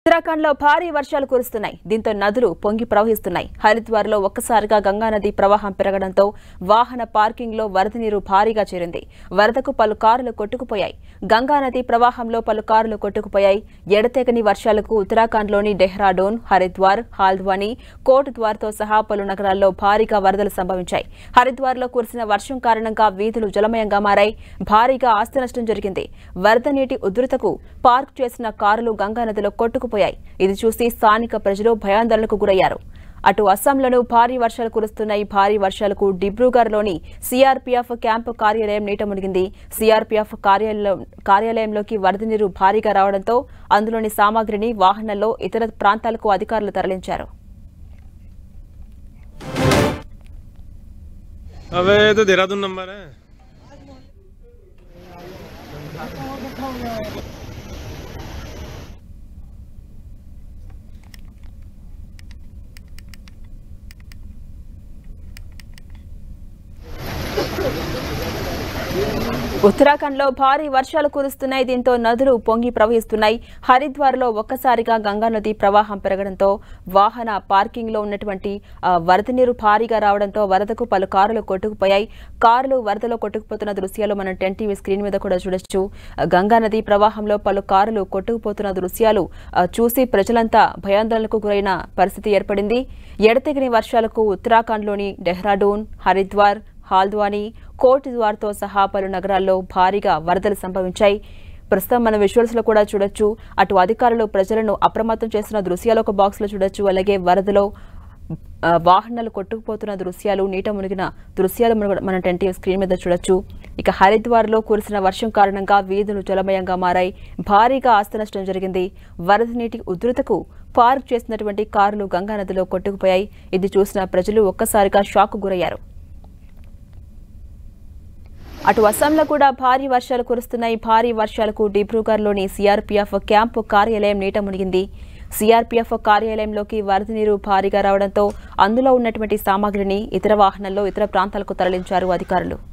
उत्तराखंड లో భారీ వర్షాలు కురుస్తున్నాయి. దీంతో నదులు పొంగి ప్రవహిస్తున్నాయి. హరిద్వార్ లో ఒక్కసారిగా గంగా నది ప్రవాహం పెరగడంతో వాహన పార్కింగ్ లో వరద నీరు భారీగా చేరింది. వరదకు పలు కార్లు కొట్టుకుపోయాయి. గంగా నది ప్రవాహంలో పలు కార్లు కొట్టుకుపోయాయి. ఎడతెగని వర్షాలకు ఉత్తరాఖండ్ లోని డెహ్రాడూన్, హరిద్వార్, హాల్ద్వానీ, కోట్ ద్వార్ తో సహా పలు నగరాల్లో భారీగా వరదలు సంభవించాయి. హరిద్వార్ లో కురిసిన వర్షం కారణంగా వీధులు జలమయంగా మారాయి. భారీగా ఆస్తి నష్టం జరిగింది. వరద నీటి ఉధృతకు పార్క్ చేసిన కార్లు గంగా నదిలో కొట్టుకుపోయాయి. ఇది చూసి స్థానిక ప్రజలు భయాందోళనకు గురయ్యారు. అటు అస్సాంలోనూ భారీ వర్షాలు కురుస్తున్నాయి. భారీ వర్షాలకు డిబ్రూగఢ్లోని సిఆర్పీఎఫ్ క్యాంపు కార్యాలయం నీట మునిగింది. సిఆర్పీఎఫ్ కార్యాలయంలోకి వరద నీరు భారీగా రావడంతో అందులోని సామాగ్రిని వాహనాల్లో ఇతర ప్రాంతాలకు అధికారులు తరలించారు. ఉత్తరాఖండ్ లో భారీ వర్షాలు కురుస్తున్నాయి. దీంతో నదులు పొంగి ప్రవహిస్తున్నాయి. హరిద్వార్ లో ఒక్కసారిగా గంగా నది ప్రవాహం పెరగడంతో వాహన పార్కింగ్ లో ఉన్నటువంటి వరద నీరు భారీగా రావడంతో వరదకు పలు కార్లు కొట్టుకుపోయాయి. కార్లు వరదలో కొట్టుకుపోతున్న దృశ్యాలు మనం 10 టీవీ స్క్రీన్ మీద కూడా చూడొచ్చు. గంగా నది ప్రవాహంలో పలు కార్లు కొట్టుకుపోతున్న దృశ్యాలు చూసి ప్రజలంతా భయాందోళనకు గురైన పరిస్థితి ఏర్పడింది. ఎడతెగని వర్షాలకు ఉత్తరాఖండ్ లోని డెహ్రాడూన్, హరిద్వార్, హాల్ద్వానీ, కోట్ ద్వార్ తో సహా పలు నగరాల్లో భారీగా వరదలు సంభవించాయి. ప్రస్తుతం మన విజువల్స్ లో కూడా చూడొచ్చు. అటు అధికారులు ప్రజలను అప్రమత్తం చేస్తున్న దృశ్యాలు ఒక బాక్స్ లో చూడొచ్చు. అలాగే వరదలో వాహనాలు కొట్టుకుపోతున్న దృశ్యాలు, నీట మునిగిన దృశ్యాలు మన 10 టీవీ స్క్రీన్ మీద చూడొచ్చు. ఇక హరిద్వార్ లో కురిసిన వర్షం కారణంగా వీధులు జలమయంగా మారాయి. భారీగా ఆస్తి నష్టం జరిగింది. వరద నీటి ఉధృతకు పార్క్ చేసినటువంటి కార్లు గంగా నదిలో కొట్టుకుపోయాయి. ఇది చూసిన ప్రజలు ఒక్కసారిగా షాక్ గురయ్యారు. అటు అస్సాంలో కూడా భారీ వర్షాలు కురుస్తున్నాయి. భారీ వర్షాలకు డిబ్రూగఢ్లోని సిఆర్పీఎఫ్ క్యాంపు కార్యాలయం నీట మునిగింది. సిఆర్పీఎఫ్ కార్యాలయంలోకి వరద నీరు భారీగా రావడంతో అందులో ఉన్నటువంటి సామాగ్రిని ఇతర వాహనాల్లో ఇతర ప్రాంతాలకు తరలించారు అధికారులు.